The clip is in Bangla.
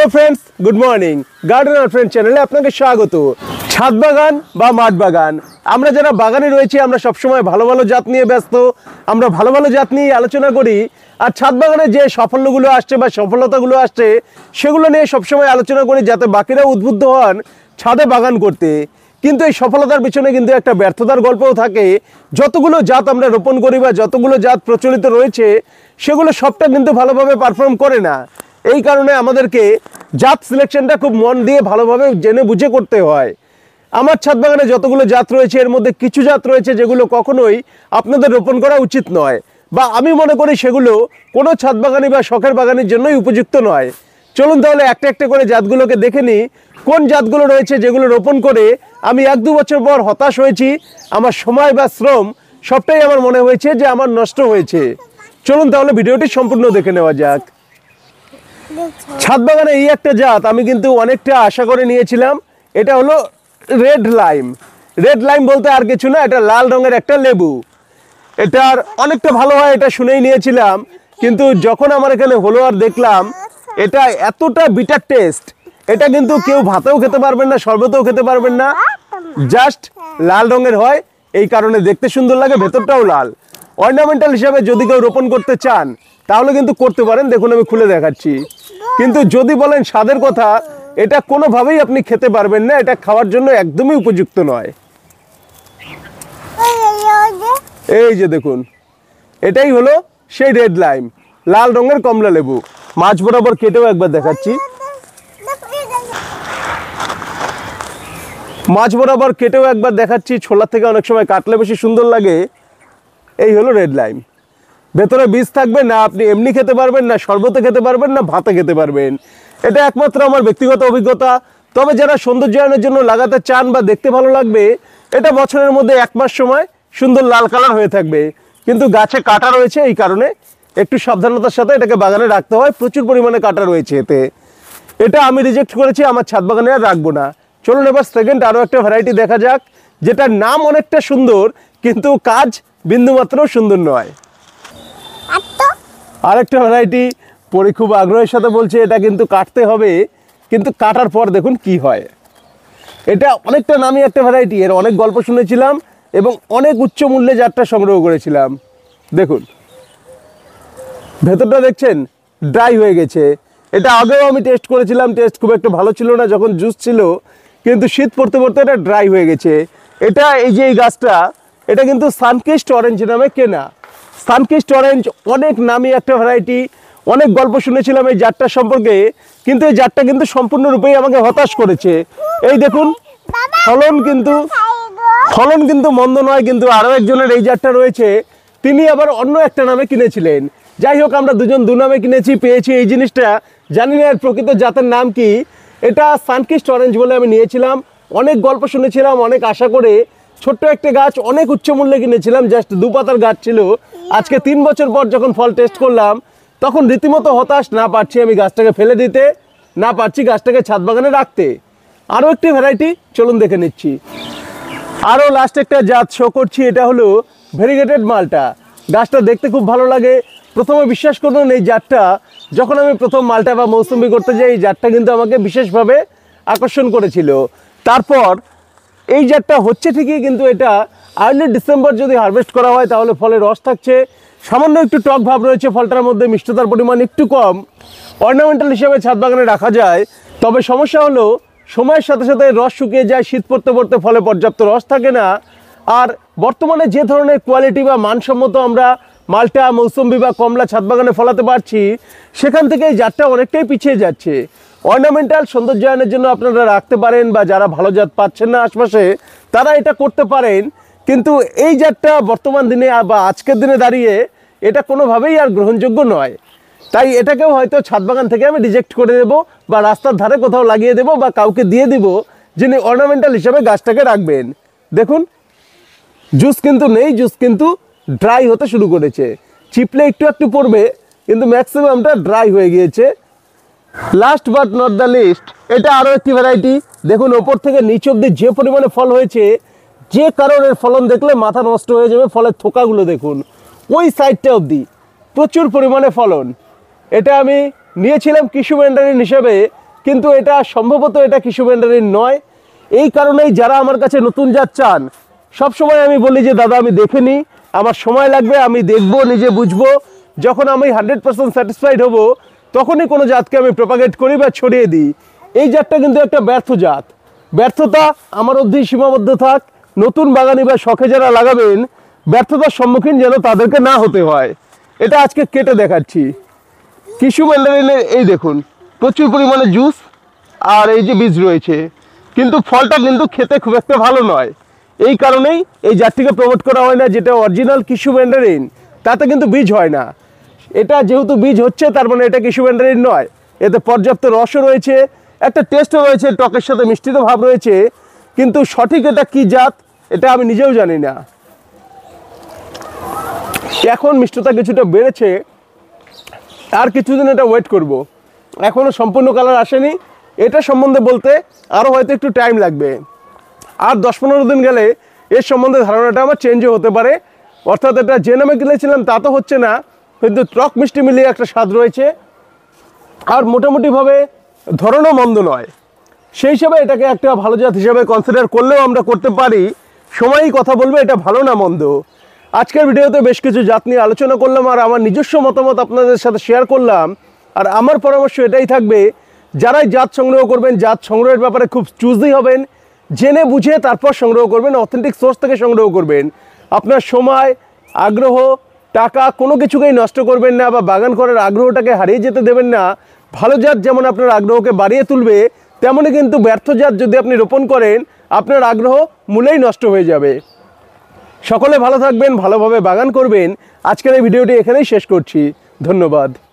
Hello friends, good morning. Garden और फ्रेंड चैनेले আপনাকে স্বাগত। ছাদ বাগান বা মাঠ বাগান, আমরা যারা বাগানে রয়েছি আমরা সব সময় ভালো ভালো জাত নিয়ে ব্যস্ত। আমরা ভালো ভালো জাত নিয়ে আলোচনা করি, আর ছাদ বাগানে যে সাফল্যগুলো আসছে বা সফলতাগুলো আসছে সেগুলো নিয়ে সব সময় আলোচনা করি, যাতে বাকিরা উদ্বুদ্ধ হন ছাদে বাগান করতে। কিন্তু এই সফলতার পিছনে কিন্তু একটা ব্যর্থতার গল্পও থাকে। যতগুলো জাত আমরা রোপণ করি বা যতগুলো জাত প্রচলিত রয়েছে সেগুলো সবটা কিন্তু ভালোভাবে পারফর্ম করে না। এই কারণে আমাদেরকে জাত সিলেকশনটা খুব মন দিয়ে ভালোভাবে জেনে বুঝে করতে হয়। আমার ছাদ বাগানে যতগুলো জাত রয়েছে এর মধ্যে কিছু জাত রয়েছে যেগুলো কখনোই আপনাদের রোপণ করা উচিত নয়, বা আমি মনে করি সেগুলো কোনো ছাদ বাগানি বা শখের বাগানের জন্যই উপযুক্ত নয়। চলুন তাহলে একটা একটা করে জাতগুলোকে দেখে নিই, কোন জাতগুলো রয়েছে যেগুলো রোপণ করে আমি 1-2 বছর পর হতাশ হয়েছি। আমার সময় বা শ্রম সবটাই আমার মনে হয়েছে যে আমার নষ্ট হয়েছে। চলুন তাহলে ভিডিওটি সম্পূর্ণ দেখে নেওয়া যাক। ছাদ বাগানে এই একটা জাত আমি কিন্তু অনেকটা আশা করে নিয়েছিলাম। এটা হলো রেড লাইম। রেড লাইম বলতে আর কিছু না, এটা লাল রঙের একটা লেবু। এটার অনেকটা ভালো হয় এটা শুনেই নিয়েছিলাম, কিন্তু যখন আমার এখানে হলো আর দেখলাম এটা এতটা বিটার টেস্ট, এটা কিন্তু কেউ ভাতেও খেতে পারবেন না, শরবতেও খেতে পারবেন না। জাস্ট লাল রঙের হয়, এই কারণে দেখতে সুন্দর লাগে, ভেতরটাও লাল। অর্নামেন্টাল হিসাবে যদি কেউ রোপণ করতে চান তাহলে কিন্তু করতে পারেন। দেখুন আমি খুলে দেখাচ্ছি। কিন্তু যদি বলেন স্বাদের কথা, এটা কোনোভাবেই আপনি খেতে পারবেন না, এটা খাওয়ার জন্য একদমই উপযুক্ত নয়। এই যে দেখুন, এটাই হলো সেই রেড লাইম, লাল রঙের কমলা লেবু। মাঝ বরাবর কেটেও একবার দেখাচ্ছি। মাঝ বরাবর কেটেও একবার দেখাচ্ছি, ছোলা থেকে অনেক সময় কাটলে বেশি সুন্দর লাগে। এই হলো রেড লাইম। ভেতরে বীজ থাকবে না, আপনি এমনি খেতে পারবেন না, শরবতে খেতে পারবেন না, ভাতে খেতে পারবেন। এটা একমাত্র আমার ব্যক্তিগত অভিজ্ঞতা। তবে যারা সৌন্দর্যায়নের জন্য লাগাতে চান বা দেখতে ভালো লাগবে, এটা বছরের মধ্যে 1 মাস সময় সুন্দর লাল কালার হয়ে থাকবে। কিন্তু গাছে কাঁটা রয়েছে, এই কারণে একটু সাবধানতার সাথে এটাকে বাগানে রাখতে হয়। প্রচুর পরিমাণে কাঁটা রয়েছে এতে। এটা আমি রিজেক্ট করেছি, আমার ছাদ বাগানে আর রাখবো না। চলুন এবার সেকেন্ড আরও একটা ভ্যারাইটি দেখা যাক, যেটার নাম অনেকটা সুন্দর কিন্তু কাজ বিন্দুমাত্র সুন্দর নয়। আরেকটা ভ্যারাইটি পরে খুব আগ্রহের সাথে বলছে এটা কিন্তু কাটতে হবে, কিন্তু কাটার পর দেখুন কি হয়। এটা অনেকটা নামি একটা ভ্যারাইটি, এর অনেক গল্প শুনেছিলাম এবং অনেক উচ্চ মূল্যে জাতটা সংগ্রহ করেছিলাম। দেখুন ভেতরটা দেখছেন ড্রাই হয়ে গেছে। এটা আগেও আমি টেস্ট করেছিলাম, টেস্ট খুব একটা ভালো ছিল না যখন জুস ছিল, কিন্তু শীত পড়তে পড়তে এটা ড্রাই হয়ে গেছে। এটা এই যে এই গাছটা, এটা কিন্তু সানকিস্ট অরেঞ্জ নামে কেনা। সানকিস্ট অরেঞ্জ অনেক নামি একটা ভ্যারাইটি, অনেক গল্প শুনেছিলাম এই জাতটার সম্পর্কে, কিন্তু এই জাতটা কিন্তু সম্পূর্ণরূপেই আমাকে হতাশ করেছে। এই দেখুন ফলন কিন্তু মন্দ নয়, কিন্তু আরও একজনের এই জাতটা রয়েছে, তিনি আবার অন্য একটা নামে কিনেছিলেন। যাই হোক, আমরা দুজন দু নামে কিনেছি, পেয়েছি এই জিনিসটা। জানি না এর প্রকৃত জাতের নাম কি। এটা সানকিস্ট অরেঞ্জ বলে আমি নিয়েছিলাম, অনেক গল্প শুনেছিলাম, অনেক আশা করে ছোট্ট একটা গাছ অনেক উচ্চ মূল্যে কিনেছিলাম। জাস্ট 2 পাতার গাছ ছিল। আজকে 3 বছর পর যখন ফল টেস্ট করলাম তখন রীতিমতো হতাশ। না পারছি আমি গাছটাকে ফেলে দিতে, না পারছি গাছটাকে ছাদ বাগানে রাখতে। আরও একটি ভ্যারাইটি চলুন দেখে নিচ্ছি। আরও লাস্ট একটা জাত শো করছি, এটা হলো ভেরিগেটেড মালটা। গাছটা দেখতে খুব ভালো লাগে। প্রথমে বিশ্বাস করুন, এই জাতটা যখন আমি প্রথম মালটা বা মৌসুমি করতে যাই, এই জাতটা কিন্তু আমাকে বিশেষভাবে আকর্ষণ করেছিল। তারপর এই জাতটা হচ্ছে ঠিকই, কিন্তু এটা আর্লি ডিসেম্বর যদি হারভেস্ট করা হয় তাহলে ফলে রস থাকছে, সামান্য একটু টক ভাব রয়েছে ফলটার মধ্যে, মিষ্টতার পরিমাণ একটু কম। অর্নামেন্টাল হিসেবে ছাদ বাগানে রাখা যায়, তবে সমস্যা হলো সময়ের সাথে সাথে রস শুকিয়ে যায়, শীত পড়তে পড়তে ফলে পর্যাপ্ত রস থাকে না। আর বর্তমানে যে ধরনের কোয়ালিটি বা মানসম্মত আমরা মালটা, মৌসুম্বি বা কমলা ছাদ বাগানে ফলাতে পারছি, সেখান থেকে এই জাতটা অনেকটাই পিছিয়ে যাচ্ছে। অর্নামেন্টাল সৌন্দর্যায়নের জন্য আপনারা রাখতে পারেন, বা যারা ভালো জাত পাচ্ছেন না আশপাশে তারা এটা করতে পারেন, কিন্তু এই জাতটা বর্তমান দিনে বা আজকের দিনে দাঁড়িয়ে এটা কোনোভাবেই আর গ্রহণযোগ্য নয়। তাই এটাকেও হয়তো ছাদ বাগান থেকে আমি রিজেক্ট করে দেবো, বা রাস্তার ধারে কোথাও লাগিয়ে দেবো, বা কাউকে দিয়ে দিব যিনি অর্নামেন্টাল হিসাবে গাছটাকে রাখবেন। দেখুন জুস কিন্তু নেই, জুস কিন্তু ড্রাই হতে শুরু করেছে। চিপলে একটু একটু পড়বে, কিন্তু ম্যাক্সিমামটা ড্রাই হয়ে গিয়েছে। Last but not the least, এটা আরও একটি ভ্যারাইটি। দেখুন ওপর থেকে নিচ অব্দি যে পরিমাণে ফল হয়েছে, যে কারণের ফলন দেখলে মাথা নষ্ট হয়ে যাবে। ফলের থোকাগুলো দেখুন, ওই সাইডটা অবধি প্রচুর পরিমাণে ফলন। এটা আমি নিয়েছিলাম কৃষি ম্যান্ডারিন হিসেবে, কিন্তু এটা সম্ভবত এটা কৃষি ভান্ডারের নয়। এই কারণেই যারা আমার কাছে নতুন জাত চান, সবসময় আমি বলি যে দাদা আমি দেখে নিই, আমার সময় লাগবে, আমি দেখবো, নিজে বুঝবো, যখন আমি 100% স্যাটিসফাইড হব তখনই কোনো জাতকে আমি প্রপাগেট করি বা ছড়িয়ে দিই। এই জাতটা কিন্তু একটা ব্যর্থ জাত। ব্যর্থতা আমার অবধি সীমাবদ্ধ থাক। নতুন বাগানি বা শখে যারা লাগাবেন, ব্যর্থতার সম্মুখীন যেন তাদেরকে না হতে হয়। এটা আজকে কেটে দেখাচ্ছি। কৃষি ম্যান্ডারিনের এই দেখুন প্রচুর পরিমাণে জুস আর এই যে বীজ রয়েছে, কিন্তু ফলটা কিন্তু খেতে খুব একটা ভালো নয়। এই কারণেই এই জাতটিকে প্রমোট করা হয় না। যেটা অরিজিনাল কৃষি ম্যান্ডারিন তাতে কিন্তু বীজ হয় না। এটা যেহেতু বীজ হচ্ছে তার মানে এটা কৃষি ম্যান্ডারিন নয়। এতে পর্যাপ্ত রসও রয়েছে, একটা টেস্টও রয়েছে, টকের সাথে মিষ্টিত ভাব রয়েছে, কিন্তু সঠিক এটা কি জাত এটা আমি নিজেও জানি না। এখন মিষ্টতা কিছুটা বেড়েছে, আর কিছুদিন এটা ওয়েট করব। এখনও সম্পূর্ণ কালার আসেনি, এটা সম্বন্ধে বলতে আরও হয়তো একটু টাইম লাগবে। আর 10-15 দিন গেলে এর সম্বন্ধে ধারণাটা আমার চেঞ্জও হতে পারে। অর্থাৎ এটা যে নামে কিনেছিলাম তা তো হচ্ছে না, কিন্তু টক মিষ্টি মিলিয়ে একটা স্বাদ রয়েছে, আর মোটামুটিভাবে ধরনও মন্দ নয়। সেই হিসাবে এটাকে একটা ভালো জাত হিসাবে কনসিডার করলেও আমরা করতে পারি। সময়ই কথা বলবে এটা ভালো না মন্দ। আজকের ভিডিওতে বেশ কিছু জাত নিয়ে আলোচনা করলাম আর আমার নিজস্ব মতামত আপনাদের সাথে শেয়ার করলাম। আর আমার পরামর্শ এটাই থাকবে, যারাই জাত সংগ্রহ করবেন, জাত সংগ্রহের ব্যাপারে খুব চুজি হবেন, জেনে বুঝে তারপর সংগ্রহ করবেন, অথেন্টিক সোর্স থেকে সংগ্রহ করবেন। আপনার সময়, আগ্রহ, টাকা কোনো কিছুকেই নষ্ট করবেন না বা বাগান করার আগ্রহটাকে হারিয়ে যেতে দেবেন না। ভালো জাত যেমন আপনার আগ্রহকে বাড়িয়ে তুলবে, তেমনই কিন্তু ব্যর্থ জাত যদি আপনি রোপণ করেন আপনার আগ্রহ মূলেই নষ্ট হয়ে যাবে। সকলে ভালো থাকবেন, ভালোভাবে বাগান করবেন। আজকের এই ভিডিওটি এখানেই শেষ করছি। ধন্যবাদ।